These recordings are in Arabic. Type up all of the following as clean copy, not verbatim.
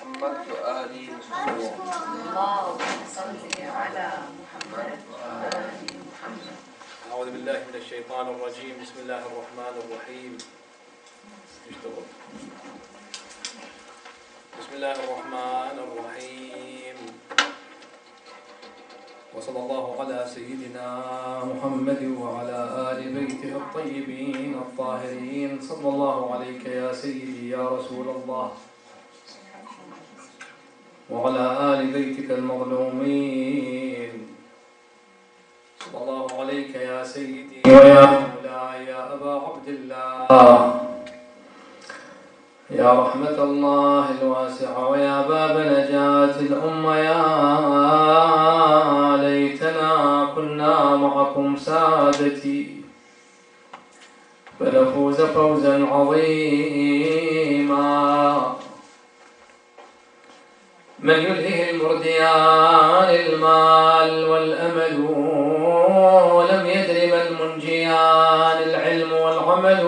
محمد وآل محمد. اللهم صل على محمد وآل محمد. أعوذ بالله من الشيطان الرجيم. بسم الله الرحمن الرحيم. بسم الله الرحمن الرحيم. وصلى الله على سيدنا محمد وعلى آل بيته الطيبين الطاهرين. صلى الله عليك يا سيدي يا رسول الله وعلى آل بيتك المظلومين. صلى الله عليك يا سيدي ويا مولاي يا أبا عبد الله، يا رحمة الله الواسعة ويا باب نجاة الأمة. يا ليتنا كنا معكم سادتي فنفوز فوزا عظيما. من يلهه المرديان المال والأمل، ولم يدر ما المنجيان العلم والعمل.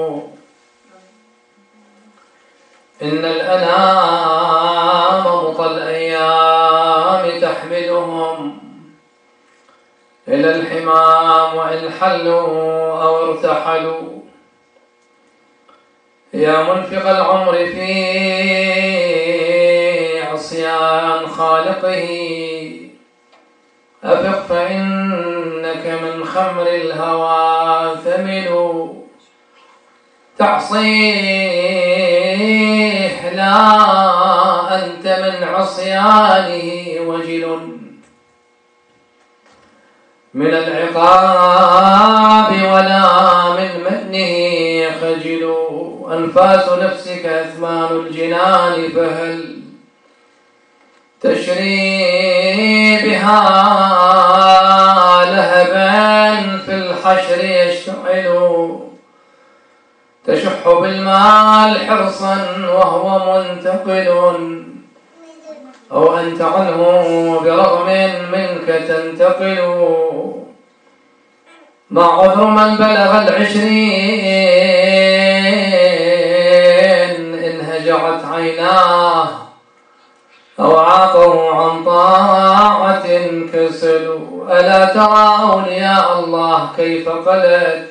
إن الأنام مضى الأيام تحملهم إلى الحمام وإن حلوا أو ارتحلوا. يا منفق العمر في عصيان خالقه، أفق فإنك من خمر الهوى ثمل. تعصيه لا أنت من عصيانه وجل، من العقاب ولا من منه خجل. أنفاس نفسك أثمان الجنان، فهل تشري بها لهبا في الحشر يشتعل. تشح بالمال حرصا وهو منتقل، أو أنت عنه برغم منك تنتقل. ما عذر من بلغ العشرين إن هجعت عيناه، أو عاقه عن طاعة كسل. ألا ترى أولياء الله كيف قلت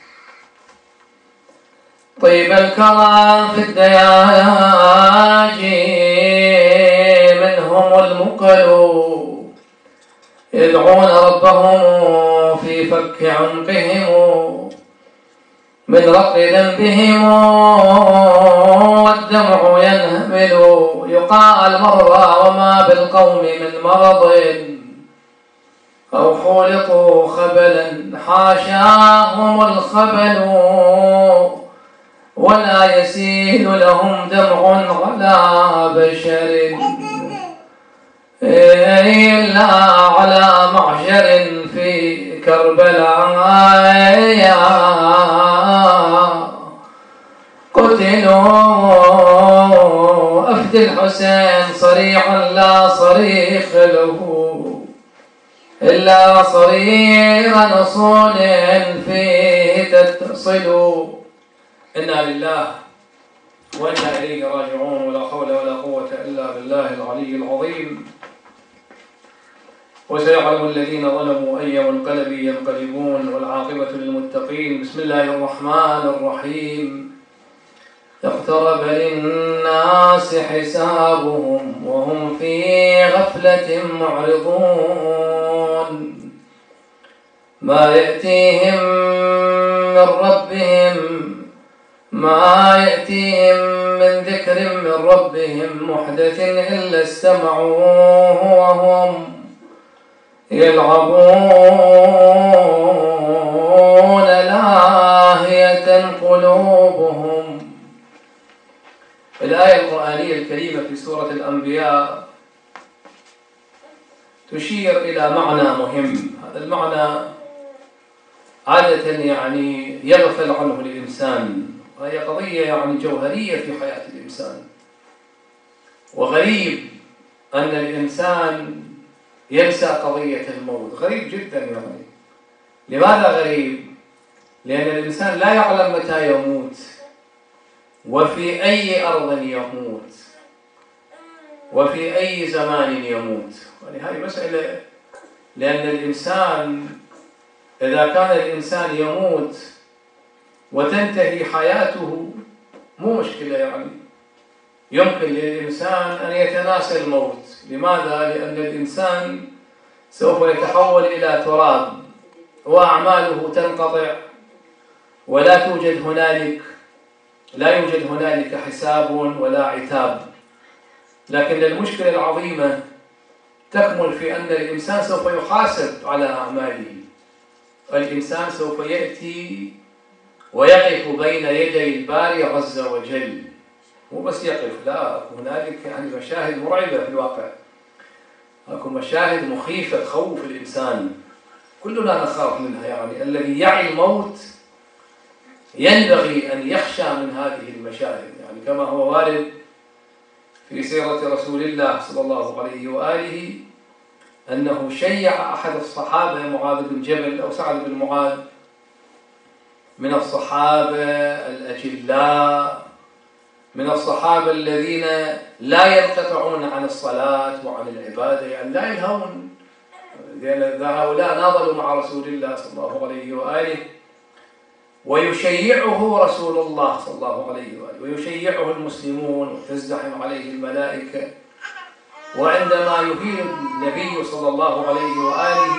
طيب الكرام في الدياجي، منهم المقل يدعون ربهم في فك عنقهم من رق ذنبهم، والدمع ينهمل. يقال مرضى وما بالقوم من مرض، أو خولقوا خبلا حاشاهم الخبل. ولا يسيل لهم دمع على بشر إلا على معشر في كربلاء. قتلوا أفد الحسين صريعا لا صريخ له، إلا صرير نصول فيه تتصل. إنا لله وإنا إليه راجعون، ولا حول ولا قوة إلا بالله العلي العظيم. وسيعلم الذين ظلموا أي منقلب ينقلبون، والعاقبة للمتقين. بسم الله الرحمن الرحيم. اقترب للناس حسابهم وهم في غفلة معرضون. ما يأتيهم من ذكر من ربهم محدث إلا استمعوه وهم يلعبون لاهية قلوبهم. الآية القرآنية الكريمة في سورة الأنبياء تشير إلى معنى مهم. هذا المعنى عادة يغفل عنه الإنسان، وهي قضية جوهرية في حياة الإنسان. وغريب أن الإنسان ينسى قضية الموت، غريب جدا. لماذا غريب؟ لأن الإنسان لا يعلم متى يموت وفي أي أرض يموت. وفي أي زمان يموت. يعني هذه مسألة، لأن الإنسان إذا كان الإنسان يموت وتنتهي حياته مو مشكلة، يعني يمكن للإنسان أن يتناسى الموت. لماذا؟ لأن الإنسان سوف يتحول إلى تراب وأعماله تنقطع ولا يوجد هنالك حساب ولا عتاب. لكن المشكلة العظيمة تكمن في أن الإنسان سوف يحاسب على أعماله. الإنسان سوف يأتي ويقف بين يدي الباري عز وجل، مو بس يقف، لا، هنالك يعني مشاهد مرعبة في الواقع، هناك مشاهد مخيفة تخوف الإنسان، كلنا نخاف منها. يعني الذي يعي الموت ينبغي أن يخشى من هذه المشاهد، يعني كما هو وارد في سيرة رسول الله صلى الله عليه وآله أنه شيع أحد الصحابة معاذ بن جبل أو سعد بن معاذ، من الصحابة الأجلاء، من الصحابة الذين لا ينقطعون عن الصلاة وعن العبادة، يعني لا يلهون. هؤلاء ناضلوا مع رسول الله صلى الله عليه وآله، ويشيعه رسول الله صلى الله عليه وآله، ويشيعه المسلمون وتزدحم عليه الملائكة. وعندما يهيل النبي صلى الله عليه وآله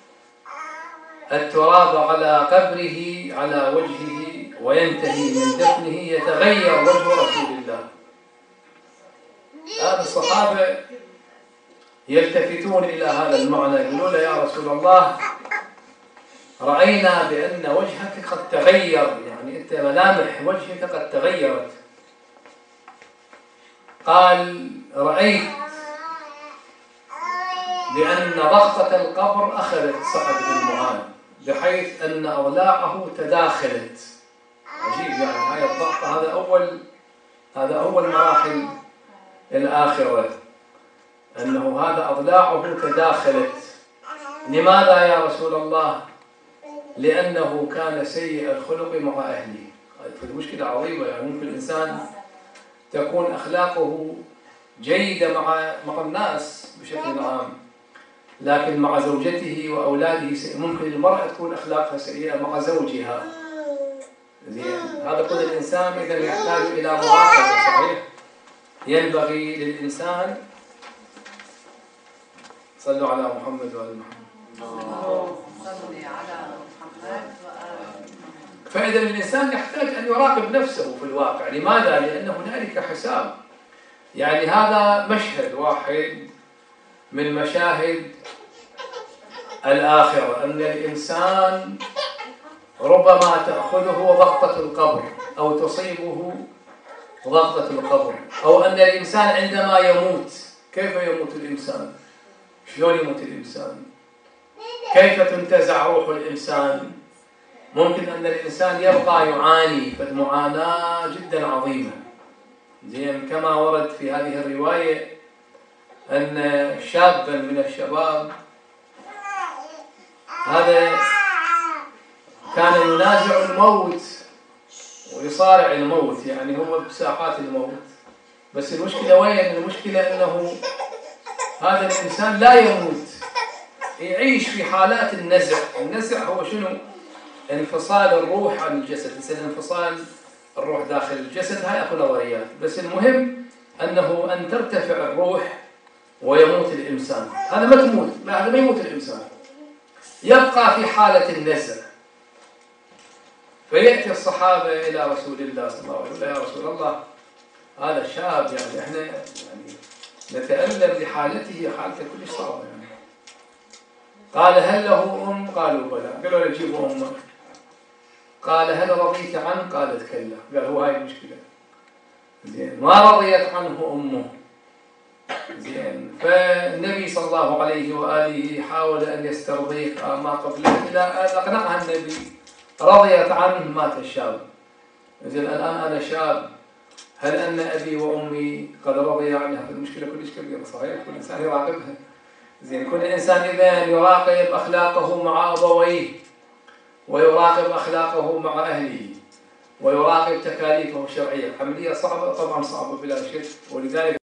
التراب على قبره على وجهه وينتهي من دفنه يتغير وجه رسول الله. هذا الصحابة يلتفتون إلى هذا المعنى، يقولون له يا رسول الله رأينا بأن وجهك قد تغير، يعني أنت ملامح وجهك قد تغيرت. قال رأيت بأن ضغطة القبر أخذت سعد بن معاذ بحيث أن أضلاعه تداخلت. عجيب، يعني هاي الضغطة، هذا أول مراحل الآخرة، أنه هذا أضلاعه تداخلت. لماذا يا رسول الله؟ لأنه كان سيء الخلق مع أهله. فالمشكلة عظيمة، يعني ممكن الإنسان تكون أخلاقه جيدة مع الناس بشكل عام، لكن مع زوجته وأولاده ممكن المرأة تكون أخلاقها سيئة مع زوجها. هذا كل الإنسان إذا يحتاج إلى مراقبة. صحيح، ينبغي للإنسان، صلوا على محمد وآل محمد. فإذا الإنسان يحتاج أن يراقب نفسه في الواقع. لماذا؟ لأن هنالك حساب. يعني هذا مشهد واحد من مشاهد الآخرة، أن الإنسان ربما تأخذه ضغطة القبر أو تصيبه ضغطة القبر، أو أن الإنسان عندما يموت، كيف يموت الإنسان؟ شلون يموت الإنسان؟ كيف تنتزع روح الإنسان؟ ممكن أن الإنسان يبقى يعاني فالمعاناة جدا عظيمة. زين، كما ورد في هذه الرواية أن شابا من الشباب هذا كان ينازع الموت ويصارع الموت، يعني هو بساعات الموت. بس المشكلة وين؟ المشكلة أنه هذا الإنسان لا يموت، يعيش في حالات النزع. النزع هو شنو؟ انفصال الروح عن الجسد، مثل انفصال الروح داخل الجسد. هاي أكو نظريات، بس المهم أنه أن ترتفع الروح ويموت الإنسان. هذا ما تموت، هذا ما يموت الإنسان، يبقى في حالة النزع. فيأتي الصحابة إلى رسول الله صلى الله عليه وسلم، يا رسول الله هذا الشاب يعني إحنا يعني نتألم لحالته، حالته كلش صعبة يعني. قال هل له أم؟ قالوا بلى. قالوا له جيبوا أمه. قال هل رضيت عنه؟ قالت كلا. قال هو هاي المشكلة. زين، ما رضيت عنه أمه. زين، فالنبي صلى الله عليه وآله حاول أن يسترضيك ما قبله إلى أن أقنعها النبي، رضيت عنه، مات الشاب. زين، الآن أنا شاب، هل أن أبي وأمي قد رضي عنها؟ فالمشكلة كلش كبيرة. صحيح، كل إنسان يراقبها. زين، كل إنسان إذا يراقب أخلاقه مع أبويه، ويراقب أخلاقه مع أهله، ويراقب تكاليفه الشرعية. عملية صعبة، طبعا صعبة بلا شك، ولذلك